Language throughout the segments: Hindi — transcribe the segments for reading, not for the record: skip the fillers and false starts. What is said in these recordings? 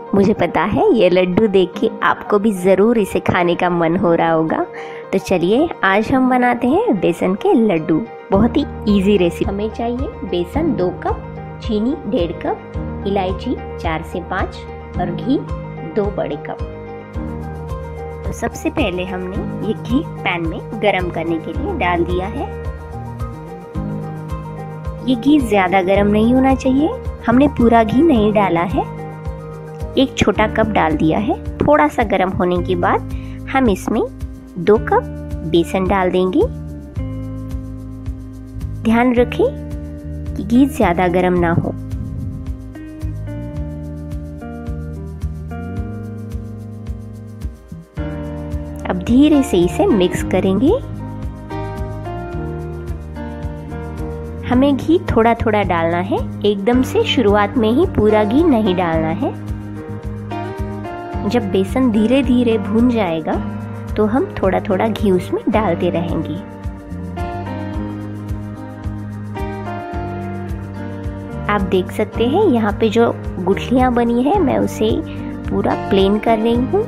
मुझे पता है ये लड्डू देख के आपको भी ज़रूर इसे खाने का मन हो रहा होगा। तो चलिए आज हम बनाते हैं बेसन के लड्डू। बहुत ही इजी रेसिपी। हमें चाहिए बेसन 2 कप, चीनी 1.5 कप, इलायची 4 से 5 और घी 2 बड़े कप। तो सबसे पहले हमने ये घी पैन में गरम करने के लिए डाल दिया है। ये घी ज़्यादा गरम नहीं होना चाहिए, हमने पूरा घी नहीं डाला है, 1 छोटा कप डाल दिया है। थोड़ा सा गरम होने के बाद हम इसमें 2 कप बेसन डाल देंगे। ध्यान रखें कि घी ज़्यादा गरम ना हो। अब धीरे से इसे मिक्स करेंगे। हमें घी थोड़ा थोड़ा डालना है, एकदम से शुरुआत में ही पूरा घी नहीं डालना है। जब बेसन धीरे धीरे भून जाएगा तो हम थोड़ा थोड़ा घी उसमें डालते रहेंगे। आप देख सकते हैं यहाँ पे जो गुठलियां बनी है मैं उसे पूरा प्लेन कर रही हूँ,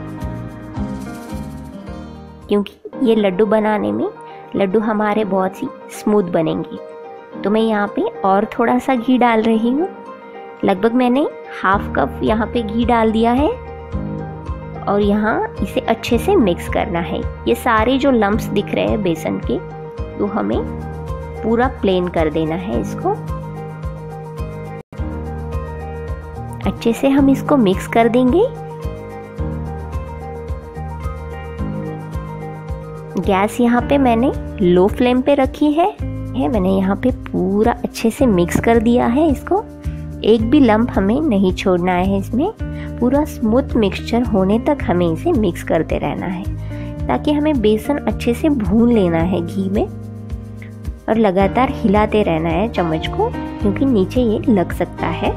क्योंकि ये लड्डू बनाने में लड्डू हमारे बहुत ही स्मूथ बनेंगे। तो मैं यहाँ पे और थोड़ा सा घी डाल रही हूँ। लगभग मैंने ½ कप यहाँ पे घी डाल दिया है और यहाँ इसे अच्छे से मिक्स करना है। ये सारे जो लम्प्स दिख रहे हैं बेसन के, तो हमें पूरा प्लेन कर देना है इसको। अच्छे से हम इसको मिक्स कर देंगे। गैस यहाँ पे मैंने लो फ्लेम पे रखी है। मैंने यहाँ पे पूरा अच्छे से मिक्स कर दिया है इसको। एक भी लम्प हमें नहीं छोड़ना है इसमें। पूरा स्मूथ मिक्सचर होने तक हमें इसे मिक्स करते रहना है, ताकि हमें बेसन अच्छे से भून लेना है घी में और लगातार हिलाते रहना है चम्मच को, क्योंकि नीचे ये लग सकता है।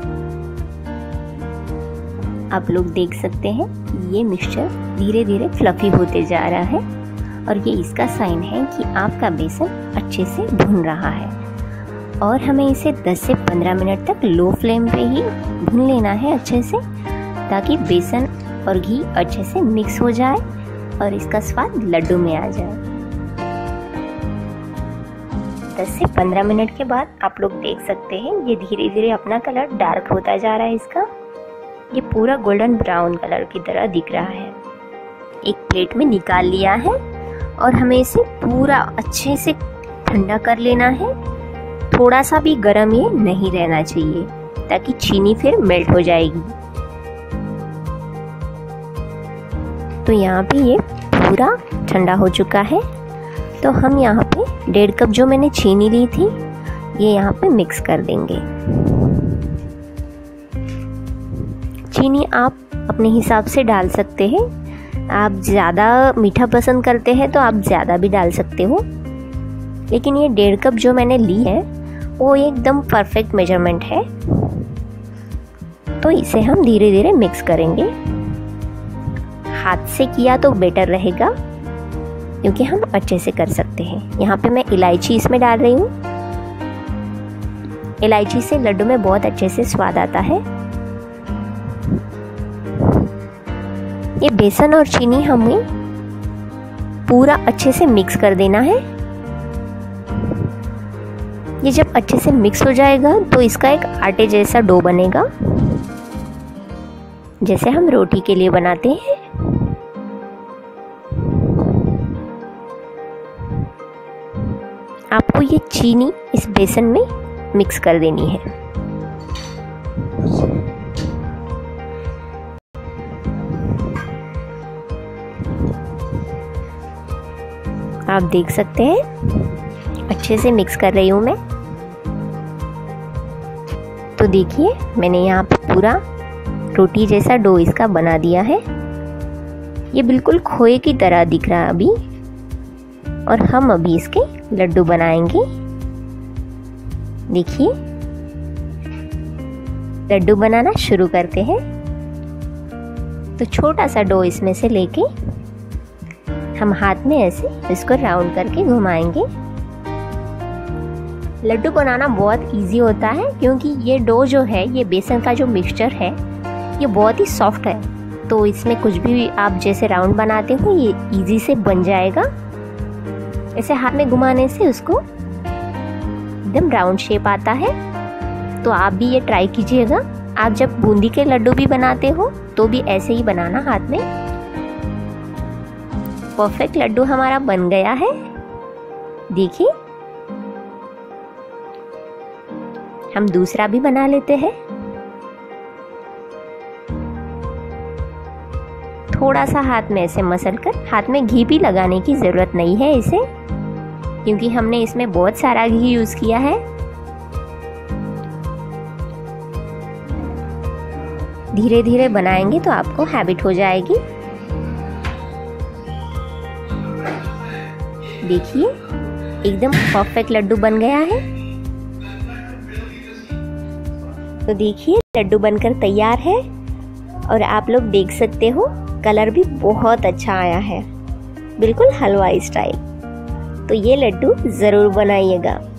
आप लोग देख सकते हैं ये मिक्सचर धीरे धीरे फ्लफी होते जा रहा है और ये इसका साइन है कि आपका बेसन अच्छे से भुन रहा है। और हमें इसे 10 से 15 मिनट तक लो फ्लेम पे ही भून लेना है अच्छे से, ताकि बेसन और घी अच्छे से मिक्स हो जाए और इसका स्वाद लड्डू में आ जाए। 10 से 15 मिनट के बाद आप लोग देख सकते हैं ये धीरे धीरे अपना कलर डार्क होता जा रहा है। इसका ये पूरा गोल्डन ब्राउन कलर की तरह दिख रहा है। एक प्लेट में निकाल लिया है और हमें इसे पूरा अच्छे से ठंडा कर लेना है। थोड़ा सा भी गर्म ये नहीं रहना चाहिए, ताकि चीनी फिर मेल्ट हो जाएगी। तो यहाँ पे ये पूरा ठंडा हो चुका है। तो हम यहाँ पे 1.5 कप जो मैंने चीनी ली थी ये यहाँ पे मिक्स कर देंगे। चीनी आप अपने हिसाब से डाल सकते हैं। आप ज़्यादा मीठा पसंद करते हैं तो आप ज़्यादा भी डाल सकते हो, लेकिन ये 1.5 कप जो मैंने ली है वो एकदम परफेक्ट मेजरमेंट है। तो इसे हम धीरे धीरे मिक्स करेंगे। हाथ से किया तो बेटर रहेगा, क्योंकि हम अच्छे से कर सकते हैं। यहाँ पे मैं इलायची इसमें डाल रही हूँ। इलायची से लड्डू में बहुत अच्छे से स्वाद आता है। ये बेसन और चीनी हमें पूरा अच्छे से मिक्स कर देना है। ये जब अच्छे से मिक्स हो जाएगा तो इसका एक आटे जैसा डो बनेगा, जैसे हम रोटी के लिए बनाते हैं। आपको ये चीनी इस बेसन में मिक्स कर देनी है। आप देख सकते हैं अच्छे से मिक्स कर रही हूँ मैं। तो देखिए मैंने यहाँ पे पूरा रोटी जैसा डो इसका बना दिया है। ये बिल्कुल खोए की तरह दिख रहा है अभी। और हम अभी इसके लड्डू बनाएंगे। देखिए लड्डू बनाना शुरू करते हैं। तो छोटा सा डो इसमें से लेके हम हाथ में ऐसे इसको राउंड करके घुमाएंगे। लड्डू बनाना बहुत इजी होता है, क्योंकि ये डो जो है, ये बेसन का जो मिक्सचर है, ये बहुत ही सॉफ्ट है, तो इसमें कुछ भी आप जैसे राउंड बनाते हो ये इजी से बन जाएगा। ऐसे हाथ में घुमाने से उसको एकदम राउंड शेप आता है। तो आप भी ये ट्राई कीजिएगा। आप जब बूंदी के लड्डू भी बनाते हो तो भी ऐसे ही बनाना हाथ में। परफेक्ट लड्डू हमारा बन गया है। देखिए, हम दूसरा भी बना लेते हैं। थोड़ा सा हाथ में ऐसे मसल कर, हाथ में घी भी लगाने की जरूरत नहीं है इसे, क्योंकि हमने इसमें बहुत सारा घी यूज किया है। धीरे धीरे बनाएंगे तो आपको हैबिट हो जाएगी। देखिए, एकदम परफेक्ट लड्डू बन गया है। तो देखिए, लड्डू बनकर तैयार है और आप लोग देख सकते हो कलर भी बहुत अच्छा आया है, बिल्कुल हलवाई स्टाइल। तो ये लड्डू ज़रूर बनाइएगा।